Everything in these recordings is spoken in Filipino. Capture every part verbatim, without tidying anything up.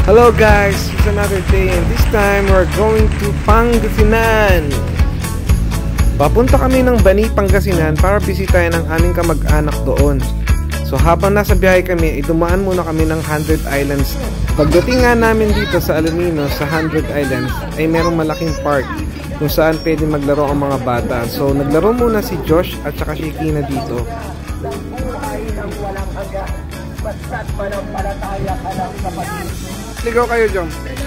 Hello guys, it's another day and this time we're going to Pangasinan. Papunta kami ng Bani, Pangasinan para bisitahin ang aming kamag-anak doon. So habang nasa biyahe kami, idumaan muna kami ng Hundred Islands. Pagdating nga namin dito sa Alaminos sa Hundred Islands ay merong malaking park kung saan pwede maglaro ang mga bata. So naglaro muna si Josh at saka si Kina dito. Basta't panampalataya ka lang sa Panginoon. Ligaw kayo, Jom.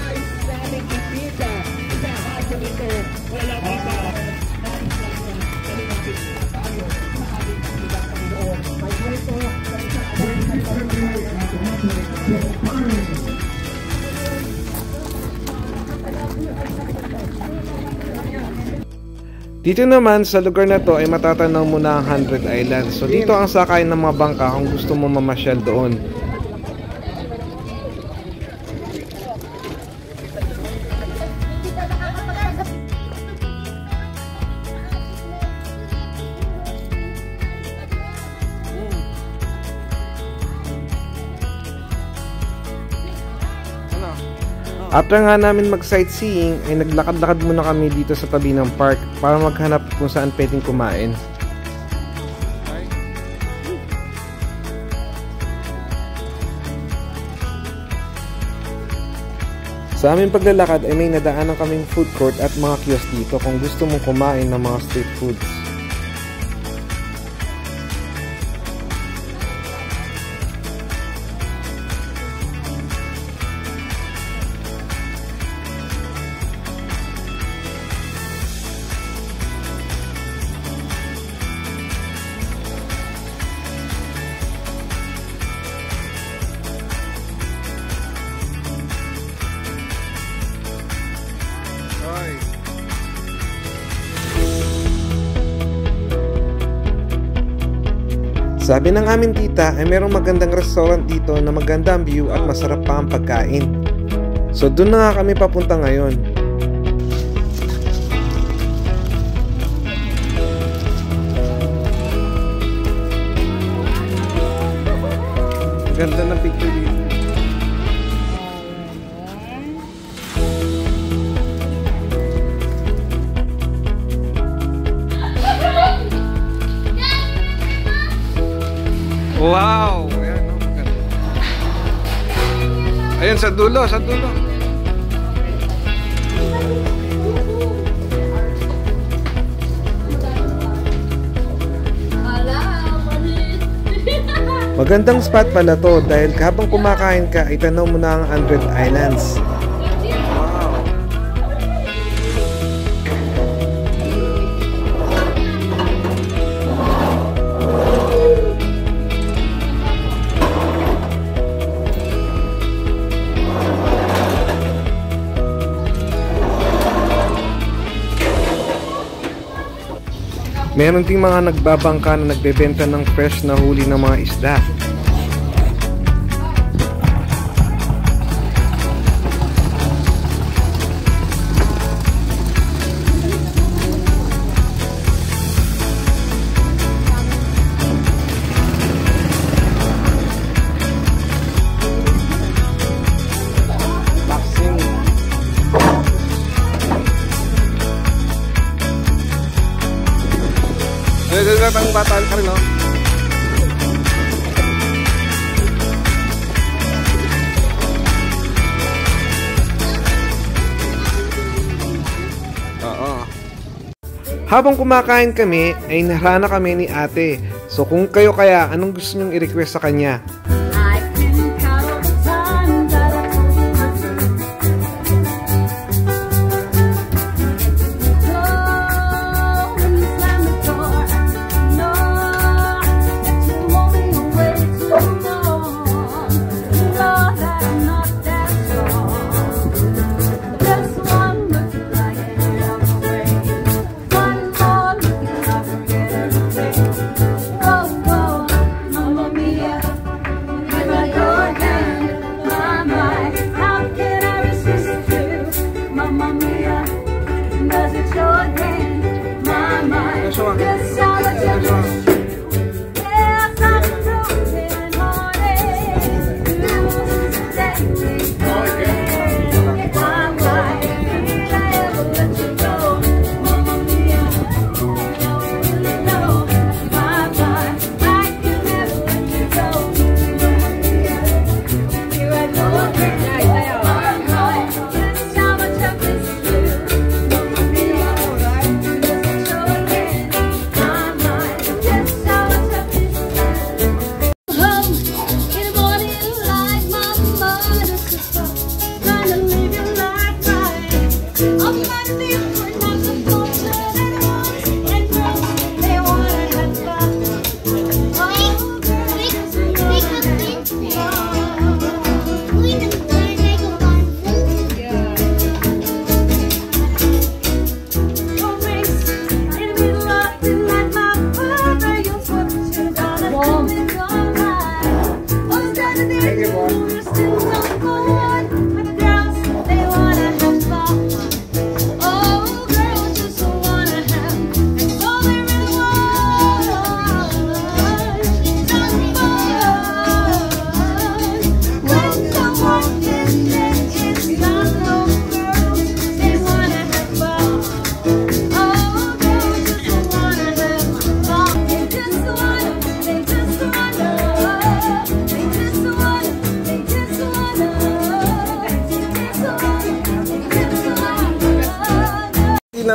Dito naman sa lugar na to ay matatanaw mo na ang Hundred Islands. So dito ang sakay ng mga bangka kung gusto mo mamasyal doon. After nga namin mag-sightseeing, ay naglakad-lakad muna kami dito sa tabi ng park para maghanap kung saan pwedeng kumain. Sa aming paglalakad ay may nadaanan kaming food court at mga kiosk dito kung gusto mong kumain ng mga street foods. Sabi ng aming tita ay merong magandang restaurant dito na magandang view at masarap pa ang pagkain. So doon na nga kami papunta ngayon. Ganda ng picture dito. Wow! Ayan, no? Ayan, sa dulo, sa dulo. Magandang spot pala to dahil habang kumakain ka, itanaw mo na ang Hundred Islands. Meron ding mga nagbabangka na nagbebenta ng fresh na huli ng mga isda. Nagagad ang bata ka rin, no? Oo. Habang kumakain kami, ay nahrana kami ni ate. So kung kayo kaya, anong gusto nyong i-request sa kanya?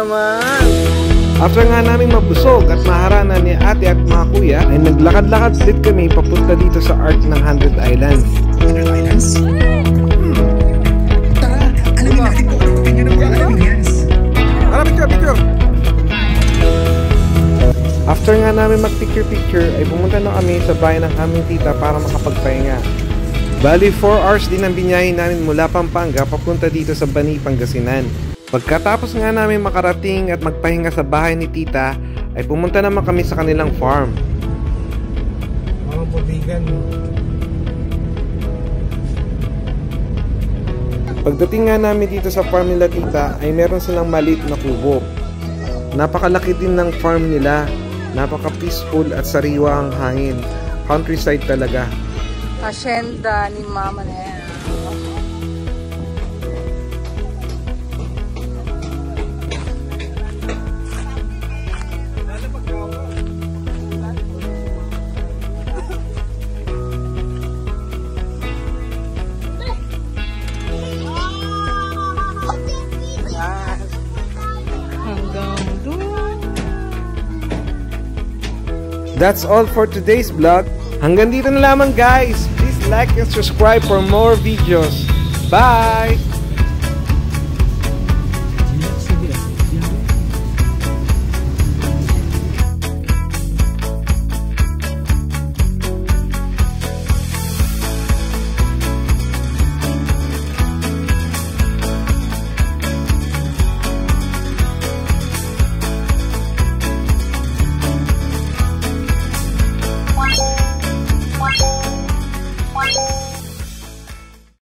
naman! After nga namin mabusog at maharana ni ate at mga kuya, ay naglakad-lakad ulit kami papunta dito sa Ark ng Hundred Islands. Hundred Islands? Hmm. Tara, alamin natin kung ano opinion ng mga Alaminans. Tara, picture, picture! After nga namin mag-picture-picture, ay pumunta na kami sa bahay ng aming tita para makapagpahinga. Bali, four hours din ang binyahin namin mula Pampanga papunta dito sa Bani, Pangasinan. Pagkatapos nga namin makarating at magpahinga sa bahay ni tita, ay pumunta naman kami sa kanilang farm. Mga bobigan. Pagdating nga namin dito sa farm nila tita, ay meron silang maliit na kubo. Napakalaki din ng farm nila. Napaka-peaceful at sariwa ang hangin. Countryside talaga. Hacienda ni mama na yan. That's all for today's vlog. Hanggang dito na lamang guys. Please like and subscribe for more videos. Bye!